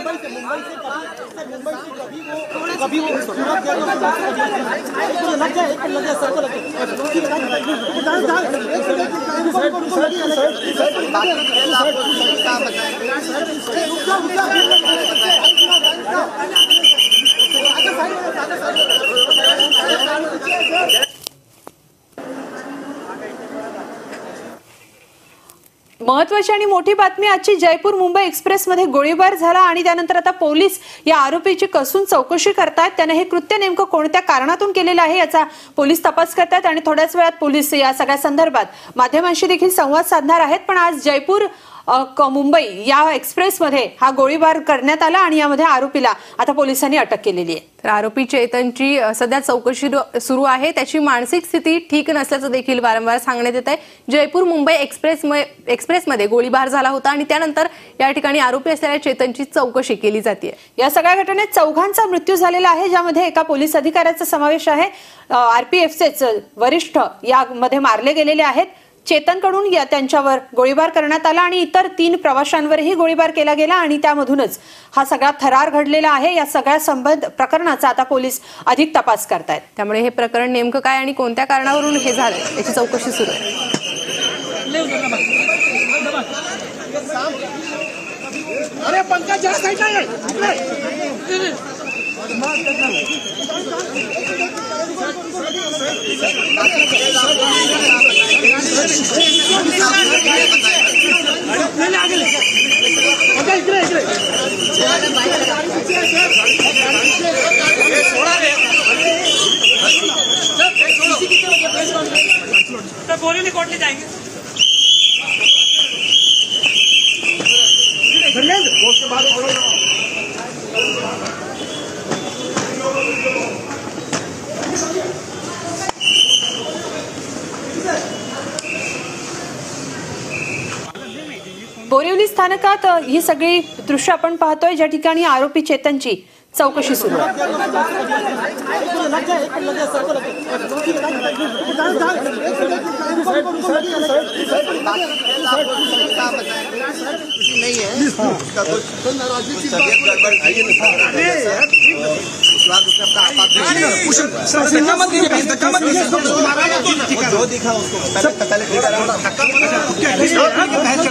कभी वो लग जाए सबको लग महत्वाची आणि मोठी बातमी आजची जयपूर मुंबई एक्सप्रेसमध्ये गोळीबार झाला आणि त्यानंतर आता पोलीस या आरोपीची कसून चौकशी करतात। त्याने हे कृत्य नेमकं कोणत्या कारणातून केलेलं आहे याचा पोलीस तपास करतात आणि थोड्याच वेळात पोलीस या सगळ्या संदर्भात माध्यमांशी देखील संवाद साधणार आहेत। पण आज जयपूर मुंबई या एक्सप्रेसमध्ये हा गोळीबार करण्यात आला आणि यामध्ये आरोपीला आता पोलिसांनी अटक केलेली आहे। तर आरोपी चेतनची सध्या चौकशी सुरू आहे। त्याची मानसिक स्थिती ठीक नसल्याचं देखील वारंवार सांगण्यात येत आहे। जयपूर मुंबई एक्सप्रेसमध्ये गोळीबार झाला होता आणि त्यानंतर या ठिकाणी आरोपी असलेल्या चेतनची चौकशी केली जाते। या सगळ्या घटनेत चौघांचा मृत्यू झालेला आहे, ज्यामध्ये एका पोलीस अधिकाऱ्याचा समावेश आहे। आरपीएफचे वरिष्ठ यामध्ये मारले गेलेले आहेत। चेतनकडून त्यांच्यावर गोळीबार करण्यात आला आणि इतर 3 प्रवाशांवरही गोळीबार केला गेला आणि त्यामधूनच हा सगळा थरार घडलेला आहे। या सगळ्या संबंध प्रकरणाचा आता पोलीस अधिक तपास करतायत। त्यामुळे हे प्रकरण नेमकं काय आणि कोणत्या कारणावरून हे झालं याची चौकशी सुरू आहे। अरे पंकज जरा साइडला ये बोली कोर्टले जाएंगे। बोरिवली स्थानकात ही सगळी दृश्य आपण पाहतोय, ज्या ठिकाणी आरोपी चेतनची चौकशी सुरू आहे। जो दिखा उसको पहले